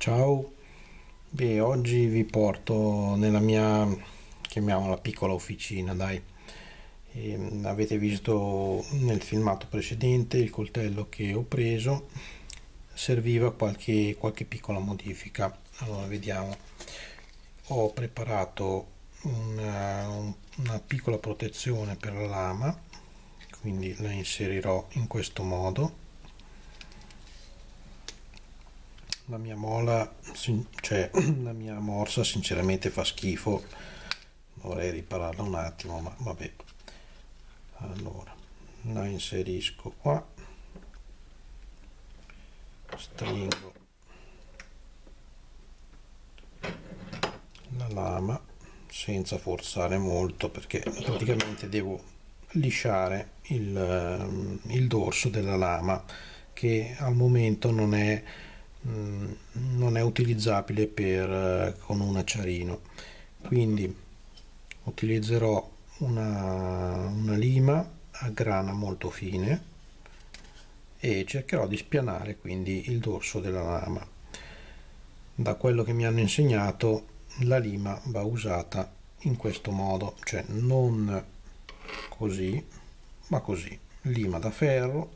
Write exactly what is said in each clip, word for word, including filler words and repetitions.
Ciao, beh, oggi vi porto nella mia, chiamiamola piccola officina, dai. Ehm, avete visto nel filmato precedente il coltello che ho preso, serviva qualche, qualche piccola modifica. Allora, vediamo. Ho preparato una, un- una piccola protezione per la lama, quindi la inserirò in questo modo. La mia mola, sin- cioè la mia morsa sinceramente fa schifo, dovrei ripararla un attimo, ma vabbè. Allora, la inserisco qua, stringo la lama senza forzare molto perché praticamente devo lisciare il, ehm, il dorso della lama che al momento non è, mm, non è utilizzabile per, eh, con un acciarino, quindi utilizzerò una, una lima a grana molto fine e cercherò di spianare quindi il dorso della lama. Da quello che mi hanno insegnato, la lima va usata in questo modo, cioè non così, ma così. Lima da ferro.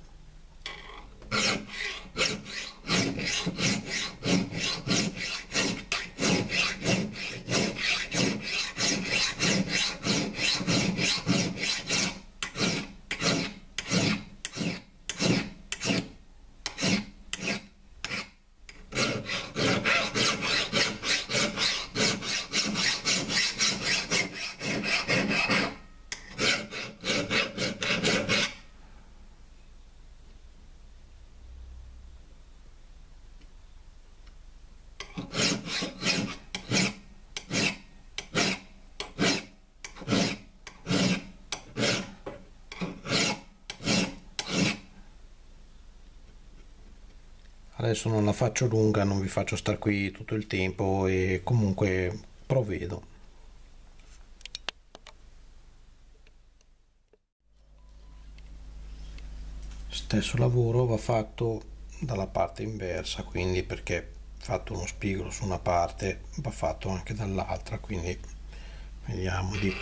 Adesso non la faccio lunga, non vi faccio star qui tutto il tempo e comunque provvedo. Stesso lavoro va fatto dalla parte inversa, quindi perché fatto uno spigolo su una parte va fatto anche dall'altra, quindi vediamo di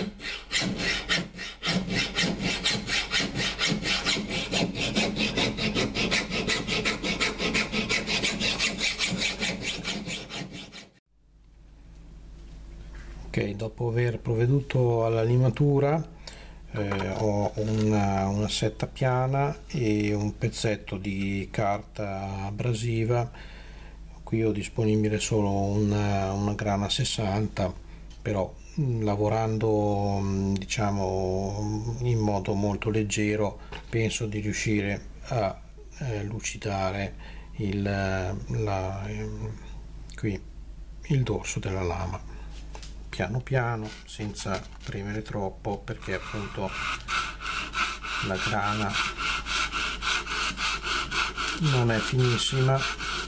ok. Dopo aver provveduto alla limatura, eh, ho una, una setta piana e un pezzetto di carta abrasiva. Qui ho disponibile solo una, una grana sessanta, però mh, lavorando mh, diciamo in modo molto leggero penso di riuscire a eh, lucidare il, la, ehm, qui il dorso della lama piano piano senza premere troppo perché appunto la grana non è finissima.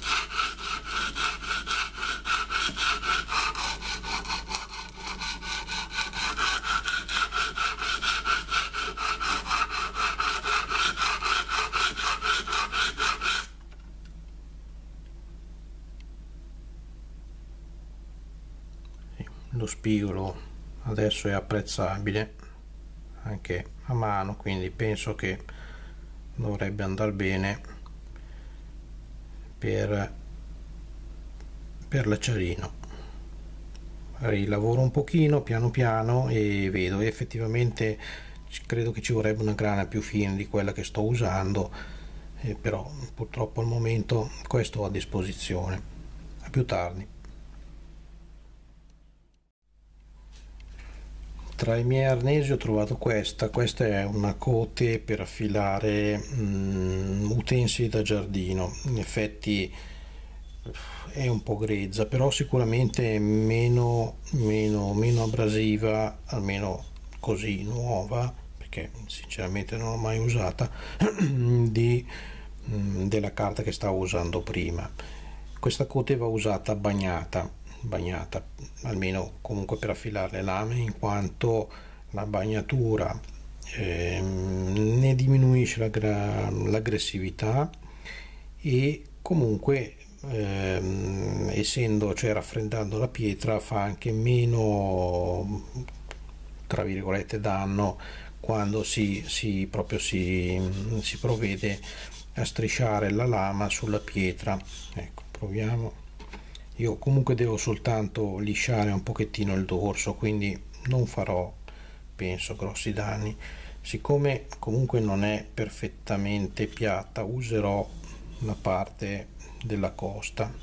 Lo spigolo adesso è apprezzabile anche a mano, quindi penso che dovrebbe andare bene per, per l'acciarino. Rilavoro un pochino piano piano e vedo, e effettivamente credo che ci vorrebbe una grana più fine di quella che sto usando, eh, però purtroppo al momento questo ho a disposizione. A più tardi. Tra i miei arnesi ho trovato questa, questa è una cote per affilare mm, utensili da giardino, in effetti è un po' grezza, però sicuramente meno, meno, meno abrasiva, almeno così nuova, perché sinceramente non l'ho mai usata, di, mm, della carta che stavo usando prima. Questa cote va usata bagnata, bagnata almeno comunque per affilare le lame, in quanto la bagnatura ehm, ne diminuisce la gra- l'aggressività e comunque ehm, essendo, cioè raffreddando la pietra, fa anche meno, tra virgolette, danno quando si, si proprio si, si provvede a strisciare la lama sulla pietra. Ecco, proviamo. Io comunque devo soltanto lisciare un pochettino il dorso, quindi non farò, penso, grossi danni. Siccome comunque non è perfettamente piatta, userò la parte della costa.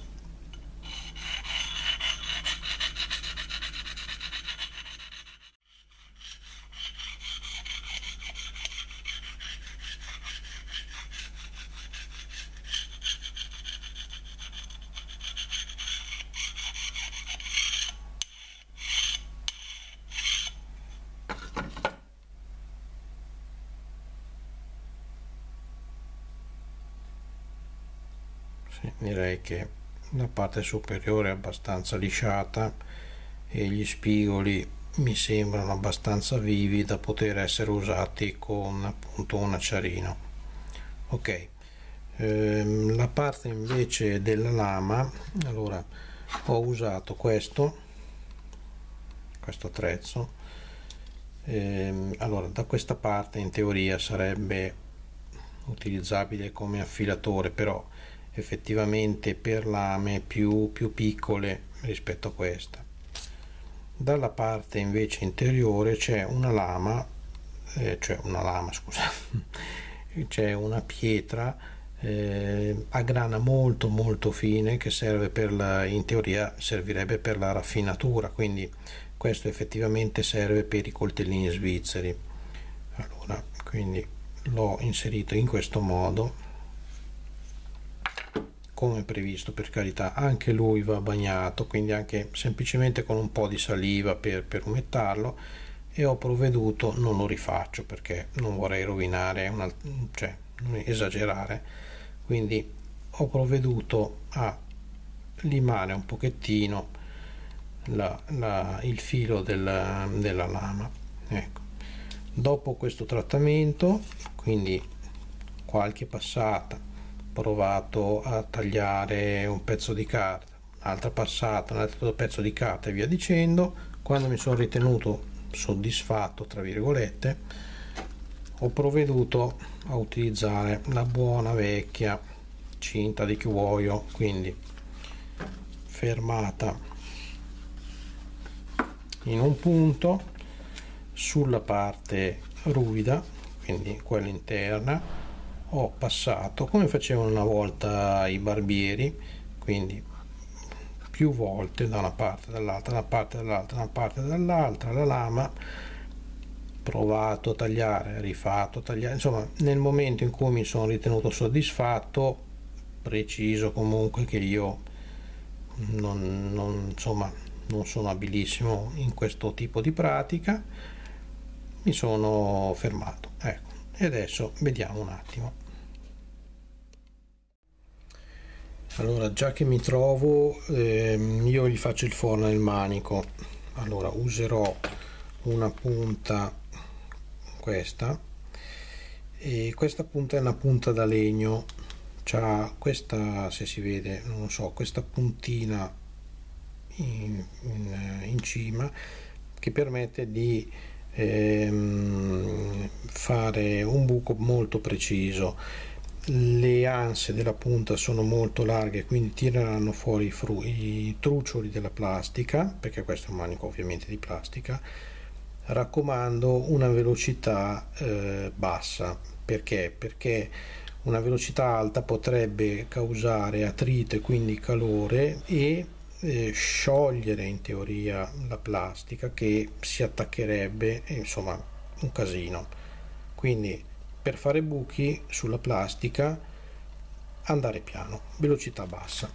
Sì, direi che la parte superiore è abbastanza lisciata e gli spigoli mi sembrano abbastanza vivi da poter essere usati con appunto un acciarino. Ok, ehm, la parte invece della lama, allora ho usato questo questo attrezzo. ehm, allora da questa parte in teoria sarebbe utilizzabile come affilatore, però effettivamente per lame più, più piccole rispetto a questa. Dalla parte invece interiore c'è una lama, eh, cioè una lama, scusa, c'è una pietra eh, a grana molto molto fine che serve per la, in teoria servirebbe per la raffinatura, quindi questo effettivamente serve per i coltellini svizzeri. Allora, quindi l'ho inserito in questo modo come previsto, per carità. Anche lui va bagnato, quindi anche semplicemente con un po' di saliva per, per umettarlo, e ho provveduto, non lo rifaccio perché non vorrei rovinare una, cioè non esagerare, quindi ho provveduto a limare un pochettino la, la, il filo della, della lama. Ecco, dopo questo trattamento, quindi qualche passata, provato a tagliare un pezzo di carta, un'altra passata, un altro pezzo di carta e via dicendo, quando mi sono ritenuto soddisfatto, tra virgolette, ho provveduto a utilizzare la buona vecchia cinta di cuoio, quindi fermata in un punto sulla parte ruvida, quindi quella interna. Ho passato come facevano una volta i barbieri, quindi più volte da una parte dall'altra, da una parte dall'altra, da una parte dall'altra la lama, provato a tagliare, rifatto a tagliare, insomma nel momento in cui mi sono ritenuto soddisfatto, preciso comunque che io non, non, insomma, non sono abilissimo in questo tipo di pratica, mi sono fermato. Ecco, e adesso vediamo un attimo. Allora, già che mi trovo, ehm, io gli faccio il forno nel manico. Allora, userò una punta, questa, e questa punta è una punta da legno. C'ha questa, se si vede, non so, questa puntina in, in, in cima che permette di ehm, fare un buco molto preciso. Le anse della punta sono molto larghe, quindi tireranno fuori i, fru- i trucioli della plastica, perché questo è un manico ovviamente di plastica. Raccomando una velocità eh, bassa, perché? Perché una velocità alta potrebbe causare attrito e quindi calore e eh, sciogliere in teoria la plastica, che si attaccherebbe, insomma un casino. Quindi per fare buchi sulla plastica andare piano, velocità bassa.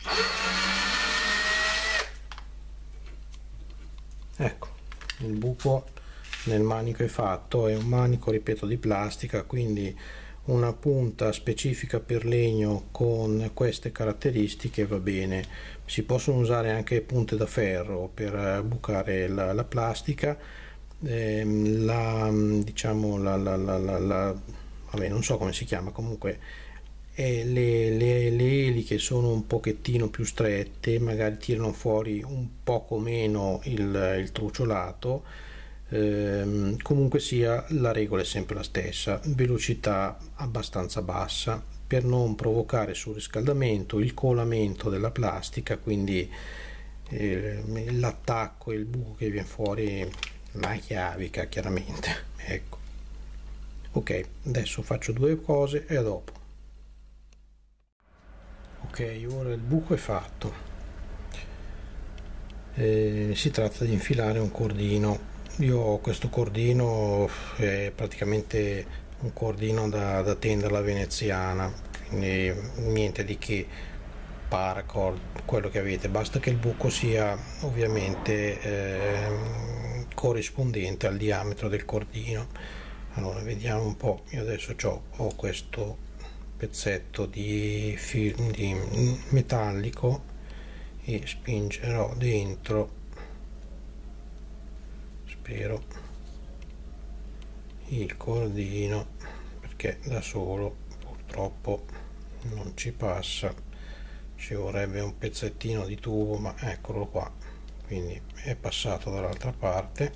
Ecco, il buco nel manico è fatto. È un manico, ripeto, di plastica, quindi una punta specifica per legno con queste caratteristiche va bene. Si possono usare anche punte da ferro per bucare la, la plastica. Eh, la diciamo la, la, la, la, la vabbè, non so come si chiama, comunque eh, le, le, le eliche sono un pochettino più strette, magari tirano fuori un poco meno il, il truciolato. Eh, comunque sia, la regola è sempre la stessa: velocità abbastanza bassa per non provocare surriscaldamento, il colamento della plastica, quindi eh, l'attacco e il buco che viene fuori la chiavica chiaramente. Ecco, ok, adesso faccio due cose e a dopo. Ok, ora il buco è fatto. Eh, si tratta di infilare un cordino. Io ho questo cordino, è praticamente un cordino da, da tenda alla veneziana, quindi niente di che, paracord, quello che avete, basta che il buco sia ovviamente eh, corrispondente al diametro del cordino. Allora vediamo un po', io adesso ho, ho questo pezzetto di, film, di metallico e spingerò dentro, spero, il cordino, perché da solo purtroppo non ci passa, ci vorrebbe un pezzettino di tubo, ma eccolo qua, quindi è passato dall'altra parte.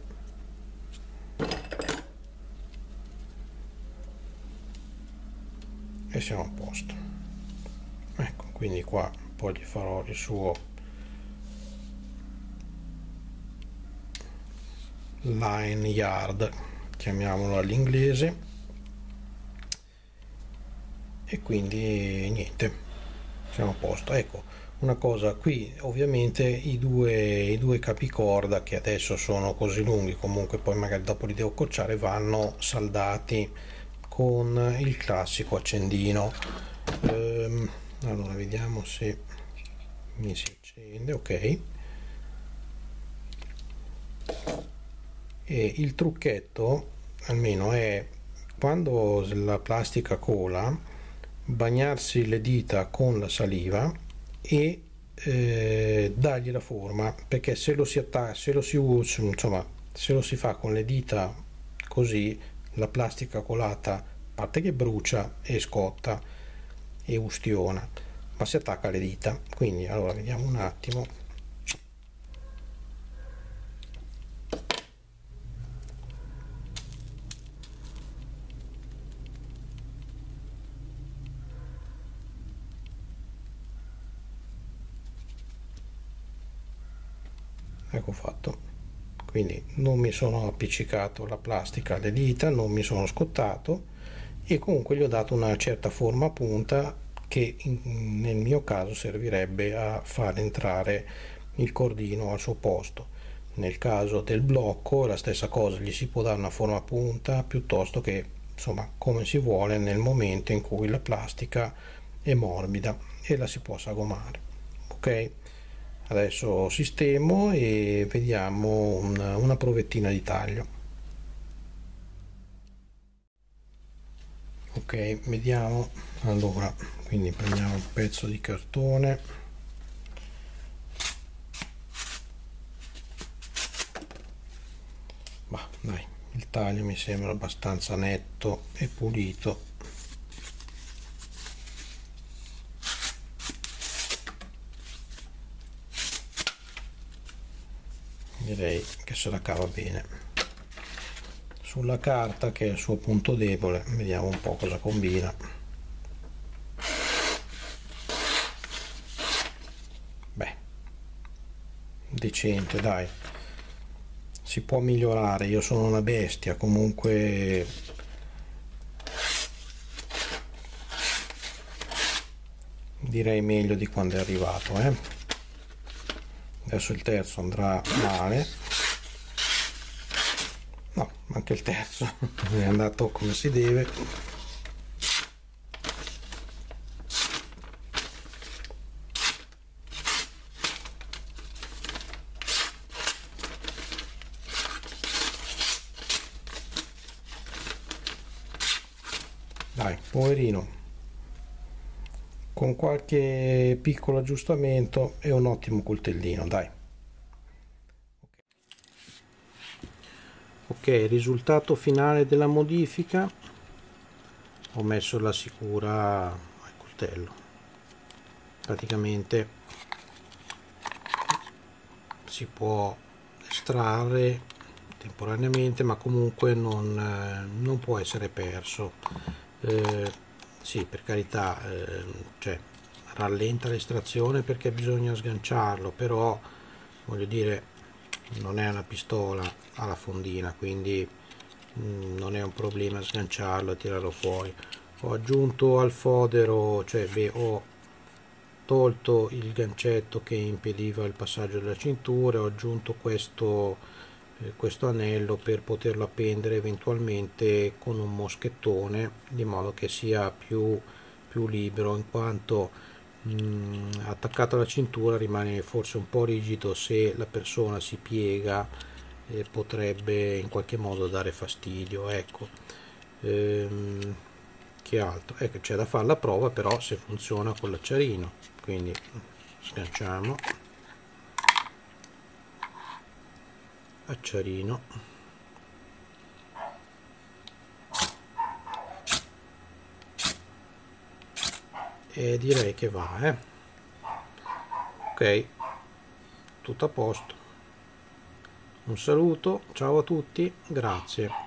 E siamo a posto. Ecco, quindi qua poi gli farò il suo line yard, chiamiamolo all'inglese, e quindi niente, siamo a posto. Ecco, una cosa, qui ovviamente i due, i due capicorda, che adesso sono così lunghi, comunque poi magari dopo li devo accorciare, vanno saldati con il classico accendino. Ehm, allora vediamo se mi si accende. Ok, e il trucchetto almeno è, quando la plastica cola, bagnarsi le dita con la saliva e eh, dargli la forma, perché se lo si attacca, se lo si usa, insomma, se lo si fa con le dita così, la plastica colata, a parte che brucia e scotta e ustiona, ma si attacca alle dita. Quindi allora vediamo un attimo. Ecco fatto, quindi non mi sono appiccicato la plastica alle dita, non mi sono scottato, e comunque gli ho dato una certa forma a punta che in, nel mio caso servirebbe a far entrare il cordino al suo posto. Nel caso del blocco la stessa cosa, gli si può dare una forma a punta piuttosto che, insomma, come si vuole nel momento in cui la plastica è morbida e la si può sagomare. Ok, adesso sistemo e vediamo una, una provettina di taglio. Ok, vediamo. Allora, quindi prendiamo un pezzo di cartone, ma dai, il taglio mi sembra abbastanza netto e pulito. Direi che se la cava bene. Sulla carta, che è il suo punto debole, vediamo un po' cosa combina. Beh, decente, dai, si può migliorare. Io sono una bestia, comunque direi meglio di quando è arrivato, eh? Adesso il terzo andrà male, no, anche il terzo è andato come si deve. dai, poverino, con qualche piccolo aggiustamento è un ottimo coltellino, dai. Ok, risultato finale della modifica: ho messo la sicura al coltello, praticamente si può estrarre temporaneamente, ma comunque non, eh, non può essere perso. Eh, sì, per carità, eh, cioè, rallenta l'estrazione perché bisogna sganciarlo, però voglio dire, non è una pistola alla fondina, quindi mh, non è un problema sganciarlo e tirarlo fuori. Ho aggiunto al fodero, cioè beh, ho tolto il gancetto che impediva il passaggio della cintura, ho aggiunto questo, eh, questo anello per poterlo appendere eventualmente con un moschettone, di modo che sia più, più libero, in quanto mh, attaccato alla cintura rimane forse un po' rigido. Se la persona si piega, eh, potrebbe in qualche modo dare fastidio, ecco. Ehm, che altro? Ecco, c'è da fare la prova però se funziona con l'acciarino, quindi sganciamo, acciarino, e direi che va, eh. Ok, tutto a posto. Un saluto, ciao a tutti, grazie.